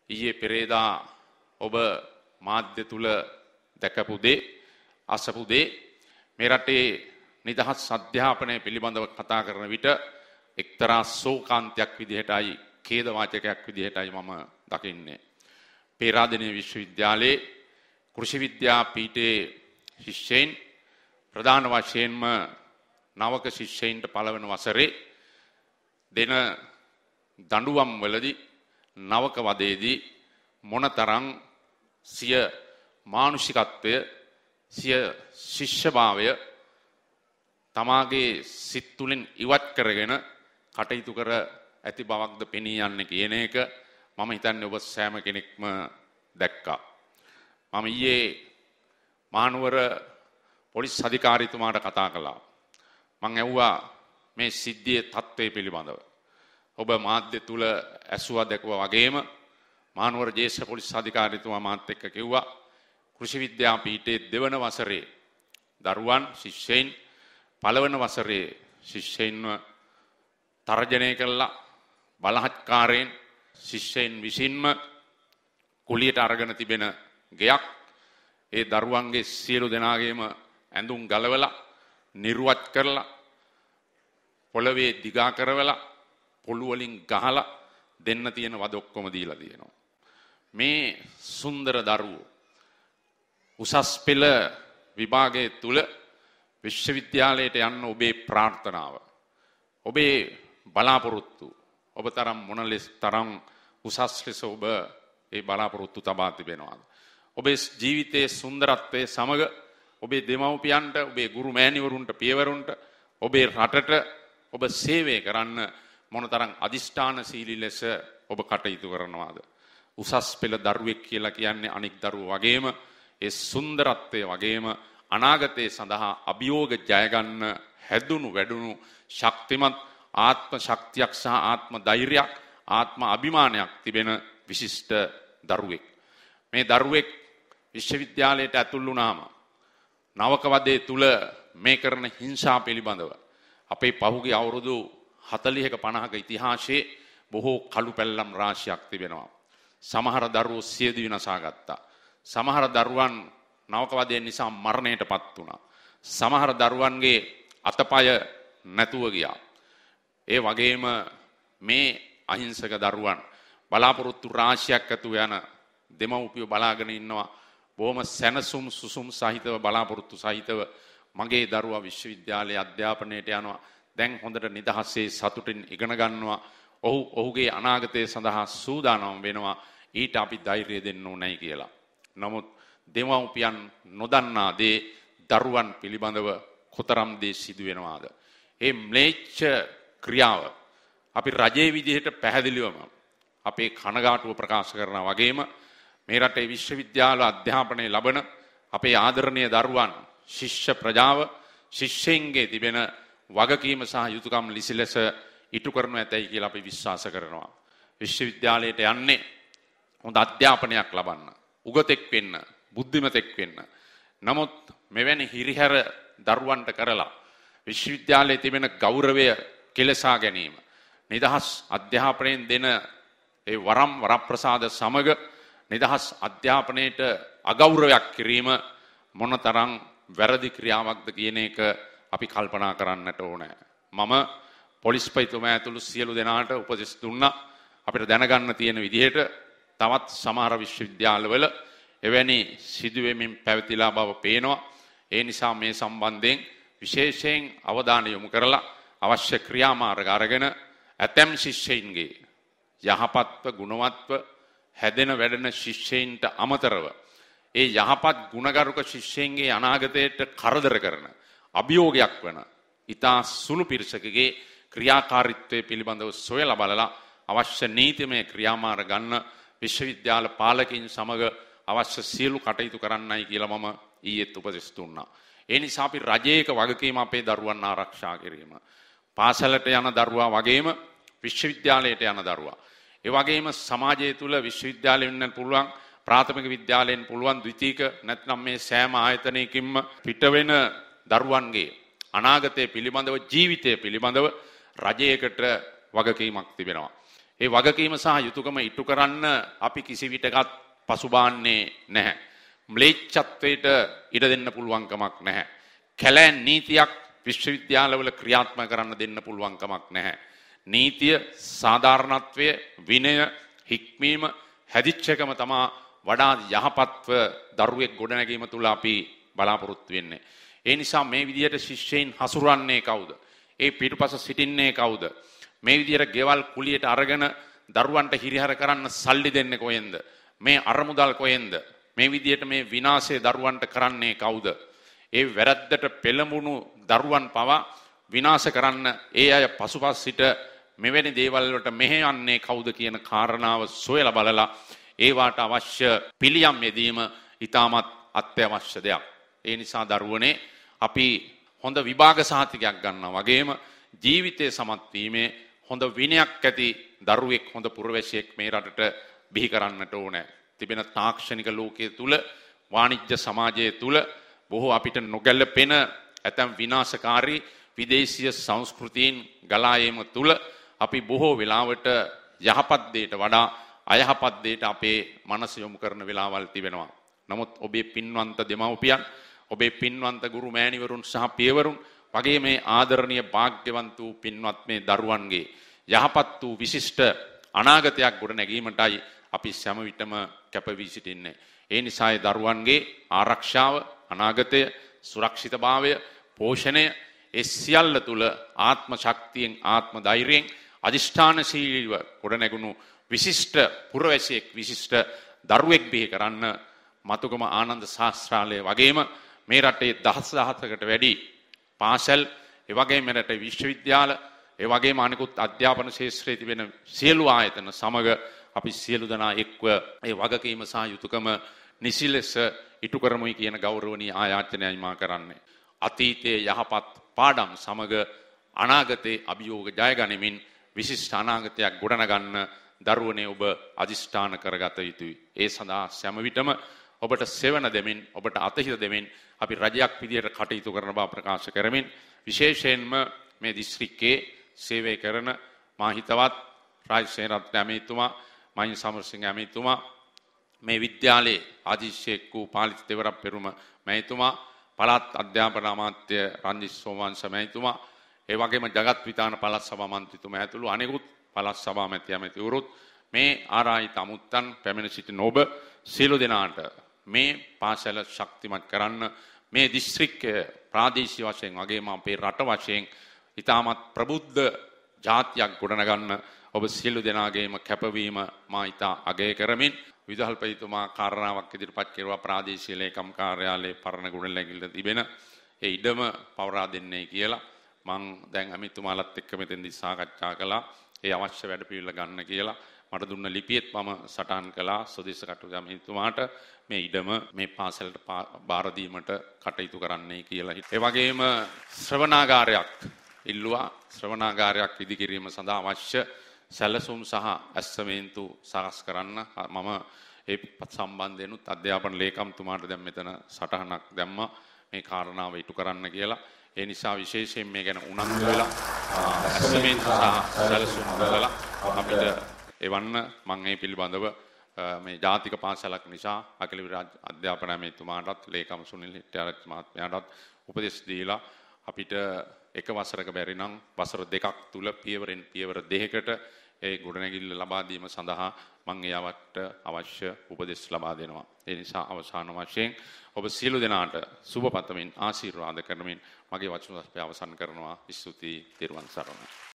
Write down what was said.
ඊයේ පෙරේදා ඔබ මාධ්‍ය තුල දැකපු දේ අසපු දේ මේ රටේ නිදහස් අධ්‍යාපනය පිළිබඳව කතා කරන විට එක්තරා ශෝකාන්තයක් විදිහටයි ඛේද වාචකයක් විදිහටයි මම දකින්නේ. පේරාදෙණිය විශ්වවිද්‍යාලයේ කෘෂි විද්‍යා පීඨයේ ශිෂ්‍යයින් ප්‍රධාන වශයෙන්ම නවක ශිෂ්‍යයින්ට පළවන වසරේ දෙන දඬුවම් වලදී නවක වදයේදී මොනතරම් සිය මානුෂිකත්වය සිය ශිෂ්‍යභාවය තමාගේ සිත් තුළින් ඉවත් කරගෙන කටයුතු කර ඇති බවක්ද පෙනී යන්නේ කියන එක මම හිතන්නේ ඔබ සෑම කෙනෙක්ම දැක්කා. මම ඊයේ මහනුවර පොලිස් අධිකාරීතුමාට කතා කළා. මම ඇහුවා මේ සිද්ධියේ තත්ත්වය පිළිබඳව. ඔබ මාධ්‍ය තුල ඇසුවා දැකුවා වගේම මහනුවර ජ්‍යෙෂ්ඨ පොලිස් අධිකාරීතුමා මාත් එක්ක කිව්වා කෘෂි විද්‍යා පීඨයේ දෙවන වසරේ දරුවන් ශිෂ්‍යයින් පළවන වසරේ ශිෂ්‍යයින්ව තර්ජනය කළා බලහත්කාරයෙන් ශිෂ්‍යයින් විසින්ම කුලියට අරගෙන තිබෙන ගෙයක් ඒ දරුවන්ගේ සියලු දෙනාගේම ඇඳුම් ගලවලා නිර්වත් කරලා පොළවේ දිගා කරවලා පොළු වලින් ගහලා දෙන්න තියෙන වද ඔක්කොම දීලා තියෙනවා. මේ සුන්දර දරුවෝ උසස් පෙළ විභාගයේ තුල විශ්වවිද්‍යාලයට යන්න ඔබේ ප්‍රාර්ථනාව ඔබේ බලාපොරොත්තු ඔබ තරම් මොන ලෙස තරම් උසස් ලෙස ඔබ ඒ බලාපොරොත්තු තබා තිබෙනවාද? ඔබේ ජීවිතයේ සුන්දරත්වයේ සමග ඔබේ දෙමව්පියන්ට ඔබේ ගුරු මෑණිවරුන්ට පියවරුන්ට ඔබේ රටට ඔබ සේවය කරන්න මොනතරම් අදිෂ්ඨානශීලී ලෙස ඔබ කටයුතු කරනවාද? උසස් පෙළ දරුවෙක් කියලා කියන්නේ අනික් දරුවෝ වගේම ඒ සුන්දරත්වයේ වගේම අනාගතයේ සඳහා අභියෝග ජය ගන්න හැදුණු වැඩුණු ශක්තිමත් ආත්ම ශක්තියක් සහ ආත්ම ධෛර්යයක් ආත්ම අභිමානයක් තිබෙන විශිෂ්ට දරුවෙක්. මේ දරුවෙක් විශ්වවිද්‍යාලයට ඇතුල් වුණාම නවක වදයේ තුල මේ කරන හිංසා පිළිබඳව අපේ පහුගිය අවුරුදු 40ක 50ක ඉතිහාසයේ බොහෝ කළු පැල්ලම් රාශියක් තිබෙනවා. සමහර දරුවෝ සියදිවි විනාශා ගත්තා. සමහර දරුවන් නවක වදයෙන් නිසා මරණයටපත් වුණා. සමහර දරුවන්ගේ අතපය නැතුව ගියා. ඒ වගේම මේ අහිංසක දරුවන් බලාපොරොත්තු රාශියක් ඇතුව යන දෙමව්පියෝ බලාගෙන ඉන්නවා. බොහොම සැනසුම් සුසුම් සහිතව බලාපොරොත්තු සහිතව මගේ දරුවා විශ්වවිද්‍යාලයේ අධ්‍යාපනයට යනවා. දැන් හොඳට නිදහසේ සතුටින් ඉගෙන ගන්නවා. ඔහුගේ අනාගතය සඳහා සූදානම් වෙනවා. ඊට අපි ධෛර්යය දෙන්න ඕනයි කියලා. නමුත් දෙමව්පියන් නොදන්නා දේ දරුවන් පිළිබඳව කොතරම් දේ සිදු වෙනවාද? ඒ ම්ලේච්ඡ ක්‍රියාව අපි රජයේ විදිහට පැහැදිලිවම අපේ කනගාටුව ප්‍රකාශ කරනවා වගේම මේ රටේ විශ්වවිද්‍යාල අධ්‍යාපනය ලබන අපේ ආදරණීය දරුවන් ශිෂ්‍ය ප්‍රජාව ශිෂ්‍යයින්ගේ තිබෙන වගකීම සහ යුතුයකම් ලිසි ලෙස ඉටු කරනු ඇතැයි කියලා අපි විශ්වාස කරනවා. විශ්වවිද්‍යාලයට යන්නේ හොඳ අධ්‍යාපනයක් ලබන්න, උගතෙක් වෙන්න, බුද්ධිමතෙක් වෙන්න. නමුත් මෙවැනි හිරිහැර දරුවන්ට කරලා විශ්වවිද්‍යාලයේ තිබෙන ගෞරවය කෙලසා ගැනීම, නිදහස් අධ්‍යාපනයෙන් දෙන ඒ වරප්‍රසාද සමග නිදහස් අධ්‍යාපනයට අගෞරවයක් කිරීම මොනතරම් වැරදි ක්‍රියාවක්ද කියන එක අපි කල්පනා කරන්නට ඕනේ. මම පොලිස්පතිතුමා ඇතුළු සියලු දෙනාට උපදෙස් දුන්නා අපිට දැනගන්න තියෙන විදිහට තවත් සමහර විශ්වවිද්‍යාලවල එවැනි සිදුවෙමින් පැවතිලා බව පේනවා. ඒ නිසා මේ සම්බන්ධයෙන් විශේෂයෙන් අවධානය යොමු කරලා අවශ්‍ය ක්‍රියාමාර්ග අරගෙන ඇතැම් ශිෂ්‍යයින්ගේ යහපත්ව ගුණවත්ව හැදෙන වැඩෙන ශිෂ්‍යයින්ට අමතරව ඒ යහපත් ගුණගරුක ශිෂ්‍යයින්ගේ අනාගතයට කරදර කරන අභියෝගයක් වන ඉතා සුළු පිරිසකගේ ක්‍රියාකාරීත්වය පිළිබඳව සොයලා බලලා අවශ්‍ය නීතිමය ක්‍රියාමාර්ග ගන්න විශ්වවිද්‍යාල පාලකයින් සමග අවශ්‍ය සියලු කටයුතු කරන්නයි කියලා මම ඊයේත් උපදෙස් දුන්නා. ඒ නිසා අපි රජයේක වගකීම අපේ දරුවන් ආරක්ෂා කිරීම. පාසලට යන දරුවා වගේම විශ්වවිද්‍යාලයට යන දරුවා. ඒ වගේම සමාජය තුළ විශ්වවිද්‍යාලෙ වෙන්න පුළුවන්, ප්‍රාථමික විද්‍යාලයෙන් පුළුවන්, ද්විතීක නැත්නම් මේ සෑම ආයතනයකින්ම පිට වෙන දරුවන්ගේ අනාගතය පිළිබඳව, ජීවිතය පිළිබඳව රජයකට වගකීමක් තිබෙනවා. ඒ වගකීම සහ යුතුයකම ඉටු කරන්න අපි කිසි විටකත් පසුබාන්නේ නැහැ. ම්ලේච්ඡත්වයට ඉඩ දෙන්න පුළුවන් කමක් නැහැ. කැලෑන් නීතියක් විශ්වවිද්‍යාලවල ක්‍රියාත්මක කරන්න දෙන්න පුළුවන් කමක් නැහැ. නීතිය, සාධාරණත්වය, විනය, හික්මීම, හැදිච්චකම තමා වඩා යහපත්ව දරුවෙක් ගොඩනැගීම තුල අපි බලාපොරොත්තු වෙන්නේ. ඒ නිසා මේ විදියට ශිෂ්‍යයින් හසුරන්නේ කවුද? ඒ පිටුපස සිටින්නේ කවුද? මේ විදියට ගෙවල් කුලියට අරගෙන දරුවන්ට හිරිහැර කරන්න සල්ලි දෙන්නේ කොහෙන්ද? මේ අරමුදල් කොහෙන්ද? මේ විදියට මේ විනාශය දරුවන්ට කරන්නේ කවුද? ඒ වැරද්දට පෙළඹුණු දරුවන් පවා විනාශ කරන්න ඒ අය පසුපස සිට මෙවැනි දේවල් වලට මෙහෙයන්නේ කවුද කියන කාරණාව සොයලා බලලා ඒවට අවශ්‍ය පිළියම් යෙදීම ඉතාමත් අත්‍යවශ්‍ය දෙයක්. ඒ නිසා දරුවනේ අපි හොඳ විභාග සහතිකයක් ගන්නවා වගේම ජීවිතයේ සමත් වීමේ හොඳ විනයක් ඇති දරුවෙක් හොඳ පුරවැසියෙක් මේ රටට බිහි කරන්නට ඕනේ. තිබෙන තාක්ෂණික ලෝකයේ තුල වාණිජ්‍ය සමාජයේ තුල බොහෝ අපිට නොගැලපෙන ඇතම් විනාශකාරී විදේශීය සංස්කෘතීන් ගලා ඒම තුල අපි බොහෝ වෙලාවට යහපත් දෙයට වඩා අයහපත් දෙයට අපේ මනස යොමු කරන වෙලාවල් තිබෙනවා. නමුත් ඔබේ පින්වන්ත දෙමව්පියන්, ඔබේ පින්වන්ත ගුරු මෑණිවරුන් සහ පියවරුන් වගේ මේ ආදරණීය වාග්යවන්ත වූ පින්වත් මේ දරුවන්ගේ යහපත් වූ විශිෂ්ට අනාගතයක් ගොඩ නැගීමටයි අපි සෑම විටම කැපවී සිටින්නේ. ඒ නිසා ඒ දරුවන්ගේ ආරක්ෂාව, අනාගතය, සුරක්ෂිතභාවය, පෝෂණය ඒ සියල්ල තුල ආත්ම ශක්තියෙන්, ආත්ම ධෛර්යයෙන් අදිෂ්ඨානශීලීව ගොඩ නැගුණු විශිෂ්ට පුරවැසියෙක්, විශිෂ්ට දරුවෙක් බිහි කරන්න මතුගම ආනන්ද ශාස්ත්‍රාලය වගේම මේ රටේ දහසකට වැඩි පාසල්, ඒ වගේම මේ රටේ විශ්වවිද්‍යාල, ඒ වගේම අනිකුත් අධ්‍යාපන ශාස්ත්‍රයේ තිබෙන සියලු ආයතන සමග අපි සියලු දෙනා එක්ව ඒ වගකීම සහ යුතුයකම නිසි ලෙස ඉටු කරමුයි කියන ගෞරවනීය ආයාචනයයි මා කරන්නේ. අතීතයේ යහපත් පාඩම් සමග අනාගතයේ අභියෝග ජය ගනිමින් විශිෂ්ට අනාගතයක් ගොඩනගන්න දරුවනේ ඔබ අදිෂ්ඨාන කරගත යුතුයි. ඒ සඳහා සෑම විටම ඔබට සෙවණ දෙමින්, ඔබට අතහිත දෙමින් අපි රජයක් විදියට කටයුතු කරන බව ප්‍රකාශ කරමින් විශේෂයෙන්ම මේ දිස්ත්‍රික්කයේ සේවය කරන මා හිතවත් රාජසේනරත්න ඇමතිතුමා, මහින් සමරසිංහ ඇමතිතුමා, මේ විද්‍යාලයේ ආදිශේක් වූ පාලිත දෙවරම් පෙරුම මැතිතුමා, පළාත් අධ්‍යාපන අමාත්‍ය රන්ජිත් සෝමවංශ මැතිතුමා, ඒ වගේම ජගත් විතාන පළාත් සභා මන්ත්‍රීතුමා ඇතුළු අනෙකුත් පළාත් සභා මැතිවරුත් මේ ආරායිත අමුත්තන් පැමිණ සිටින ඔබ සියලු දෙනාට මේ පාසල ශක්තිමත් කරන්න, මේ දිස්ත්‍රික්කය ප්‍රාදේශීය වශයෙන් වගේම අපේ රට වශයෙන් ඉතාමත් ප්‍රබුද්ධ ජාතියක් ගොඩනගන්න ඔබ සියලු දෙනාගේම කැපවීම මා ඉතා අගය කරමින් විදුහල්පතිතුමා කාරණාවක් ඉදිරිපත් කෙරුවා. ප්‍රාදේශීය ලේකම් කාර්යාලයේ පරණ ගුණලැගිල්ල තිබෙන ඒ ඉඩම පවරා දෙන්නේ කියලා. මං දැන් අමිතුමාලත් එක්ක මෙතෙන්දී සාකච්ඡා කළා. ඒ අවශ්‍ය වැඩපිළිවෙල ගන්න කියලා මට දුන්න ලිපියෙත් මම සටහන් කළා සොදිස්ස කටුගම අමිතුමාට මේ ඉඩම මේ පාසලට බාර දීමට කටයුතු කරන්නයි කියලා. ඒ වගේම ශ්‍රවණාගාරයක් ඉල්ලුවා. ශ්‍රවණාගාරයක් ඉදිකිරීම සඳහා අවශ්‍ය සැලසුම් සහ ඇස්සමේන්තු සකස් කරන්න මම ඒ සම්බන්ධයෙන්ුත් අධ්‍යාපන ලේකම්තුමාට දැන් මෙතන සටහනක් දැම්මා මේ කාරණාව ඉටු කරන්න කියලා. ඒ නිසා විශේෂයෙන් මේ ගැන උනන්දු වෙලා ඇස්සමේන්තු සහ සැලසුම් කරලා අපිට එවන්න මම මේ පිළිබඳව මේ ජාතික පාසලක් නිසා අකිල විරාජ් අධ්‍යාපන ඇමතිතුමාටත් ලේකම් සුනිල් හිටියාරච්චි මහත්මයාටත් උපදෙස් දීලා අපිට එක වසරක බැරි නම් වසර දෙකක් තුල පියවරෙන් පියවර දෙකකට ඒ ගොඩනැගිල්ල ලබා දීම සඳහා මම එයාට අවශ්‍ය උපදෙස් ලබා දෙනවා. ඒ නිසා අවසාන වශයෙන් ඔබ සියලු දෙනාට සුබ පතමින් ආශිර්වාද කරමින් මගේ වචන අවසන් කරනවා. ස්තුතියි. ත්වන් සරණයි.